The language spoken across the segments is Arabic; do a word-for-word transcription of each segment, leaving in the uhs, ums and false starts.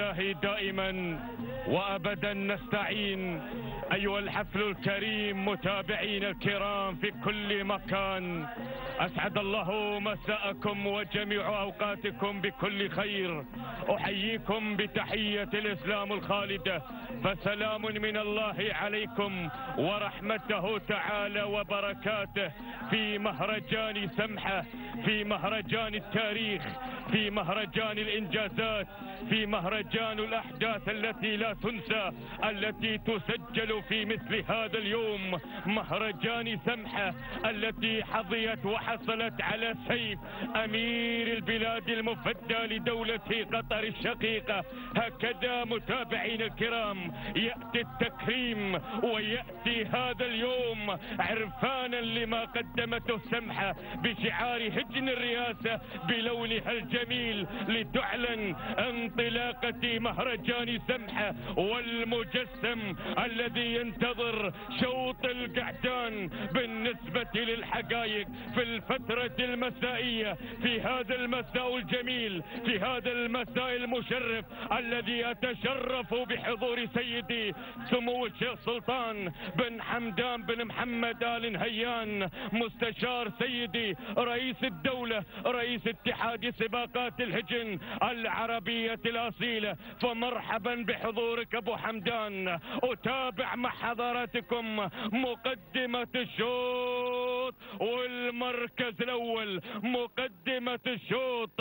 بالله دائما وأبدا نستعين. أيها الحفل الكريم متابعين الكرام في كل مكان، أسعد الله مساءكم وجميع أوقاتكم بكل خير. أحييكم بتحية الإسلام الخالدة، فسلام من الله عليكم ورحمته تعالى وبركاته في مهرجان سمحة، في مهرجان التاريخ، في مهرجان الإنجازات، في مهرجان الأحداث التي لا تنسى، التي تسجل في مثل هذا اليوم، مهرجان سمحة التي حظيت وحصلت على سيف أمير البلاد المفدى لدولة قطر الشقيقة. هكذا متابعين الكرام يأتي التكريم ويأتي هذا اليوم عرفانا لما قدمته سمحة بشعار هجن الرئاسة بلونها الجميل، لتعلن انطلاقة مهرجان سمحة والمجسم الذي ينتظر شوط القعدان بالنسبة للحقائق في الفترة المسائية، في هذا المساء الجميل، في هذا المساء المشرف الذي أتشرف بحضور سيدي سمو الشيخ سلطان بن حمدان بن محمد آل نهيان مستشار سيدي رئيس الدولة، رئيس اتحاد سباقات الهجن العربية الأصيلة. فمرحبا بحضورك أبو حمدان. أتابع مع حضراتكم مقدمة الشوط والمركز الأول. مقدمة الشوط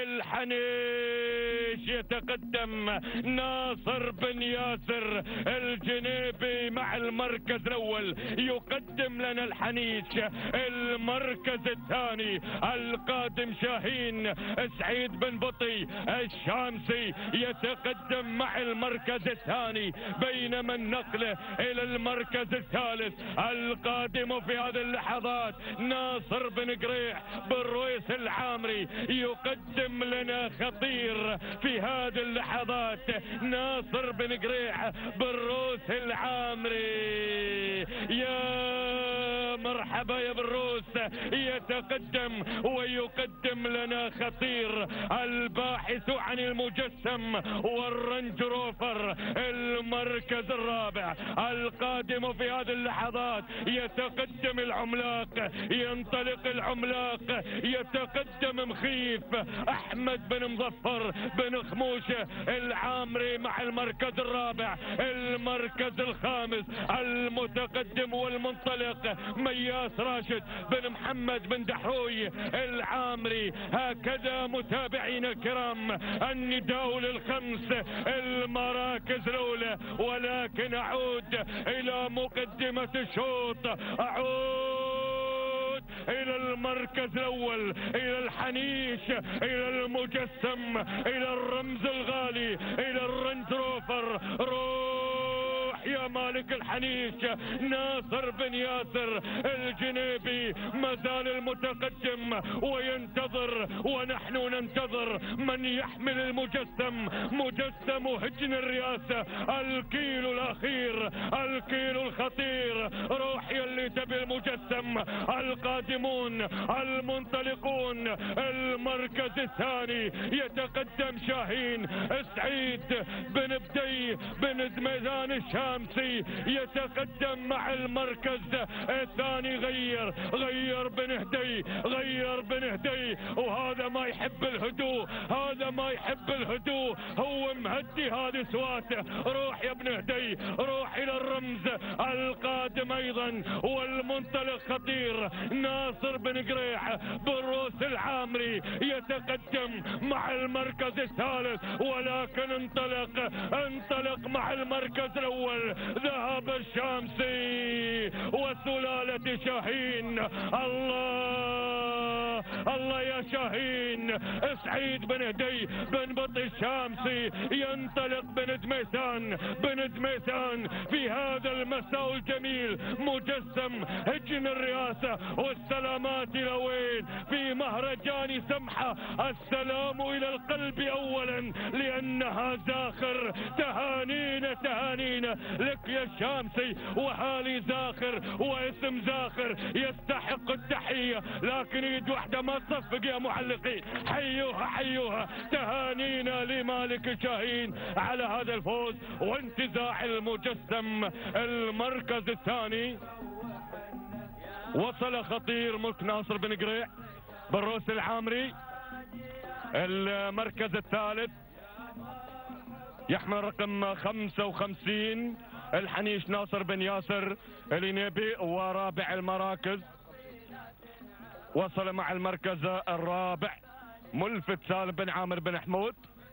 الحنيش يتقدم ناصر بن ياسر الجنيبي مع المركز الأول. يقدم لنا الحنيش. المركز الثاني القادم شاهين سعيد بن بطي الشامسي يتقدم مع المركز الثاني، بينما النقل إلى المركز الثالث القادم في هذه اللحظات ناصر بن قريح بن رويس العامري. يقدم لنا خطير في هذه اللحظات ناصر بن قريح بن رويس العامري. يا مرحبا يا بروس. يتقدم ويقدم لنا خطير الباحث عن المجسم والرنج روفر. المركز الرابع القادم في هذه اللحظات يتقدم العملاق، ينطلق العملاق، يتقدم مخيف احمد بن مظفر بن خموشه العامري مع المركز الرابع. المركز الخامس المتقدم والمنطلق مياس راشد بن محمد بن دحوي العامري. هكذا متابعين الكرام النداء للخمس المراكز الاولى. ولكن اعود الى مقدمة الشوط، اعود الى المركز الاول، الى الحنيش، الى المجسم، الى الرمز الغالي، الى الرنج روفر. روح يا مالك الحنيش. ناصر بن ياسر الجنيبي مازال المتقدم وينتظر، ونحن ننتظر من يحمل المجسم، مجسم هجن الرئاسة، الكيلو الاخير، الكيلو الخطير. روح يا اللي تبي المجسم. القادمون المنطلقون. المركز الثاني يتقدم شاهين سعيد بن بدي بن دميزان الشامسي يتقدم مع المركز الثاني. غير غير بن هدي، غير بن هدي، وهذا ما يحب الهدوء، هذا ما يحب الهدوء، هو مهدي هذه سواته. روح يا ابن هدي، روح الى الرمز القادم ايضا والمنطلق خطير. ناصر بن قريح بن روس العامري يتقدم مع المركز الثالث، ولكن انطلق انطلق مع المركز الاول ذهب الشامسي وسلالة شاهين. الله الله يا شاهين. سعيد بن هدي بن بطي الشامسي ينطلق بن دميسان بن دميسان في هذا المساء الجميل. مجسم هجن الرئاسة. والسلامات الى وين؟ في مهرجان سمحة. السلام الى القلب اولا لانها زاخر. تهانينا تهانينا لك يا الشامسي. وهالي زاخر واسم زاخر يستحق التحية، لكن يد واحدة ما تصفق يا معلقين، حيوها حيوها. تهانينا لمالك شاهين على هذا الفوز وانتزاع المجسم المركز الثاني. وصل خطير ملك ناصر بن قريع بالروس العامري المركز الثالث، يحمل رقم خمسة وخمسين الحنيش ناصر بن ياسر الينيبي ورابع المراكز. وصل مع المركز الرابع ملفت سالم بن عامر بن حمود،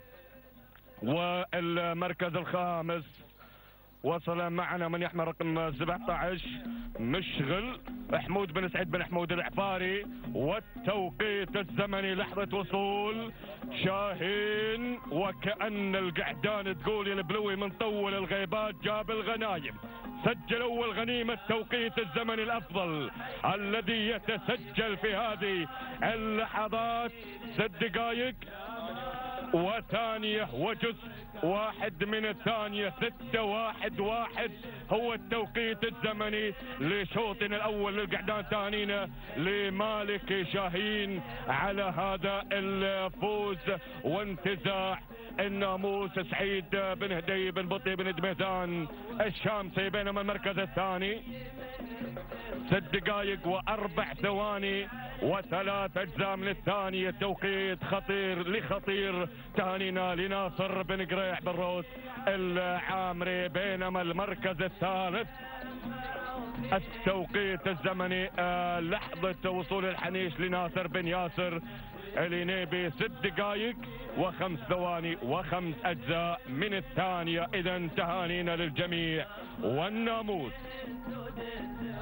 والمركز الخامس وصل معنا من يحمل رقم سبعة عشر مشغل حمود بن سعيد بن حمود العفاري. والتوقيت الزمني لحظة وصول شاهين، وكأن القعدان تقول يا البلوي من طول الغيبات جاب الغنايم. سجل اول غنيمة التوقيت الزمني الافضل الذي يتسجل في هذه اللحظات. ست دقائق وثانية وجزء واحد من الثانية، ستة واحد واحد هو التوقيت الزمني لشوطنا الاول للقعدان. تهانينا لمالك شاهين على هذا الفوز وانتزاع الناموس. سعيد بن هدي بن بطي بن دميثان الشامسي بينما المركز الثاني ست دقائق واربع ثواني وثلاث اجزاء من الثانية. توقيت خطير لخطير. تهانينا لناصر بن قريع بالروس العامري بينما المركز الثالث التوقيت الزمني آه لحظة وصول الحنيش لناصر بن ياسر الينيبي ست دقائق وخمس ثواني وخمس اجزاء من الثانية. اذا تهانينا للجميع والناموس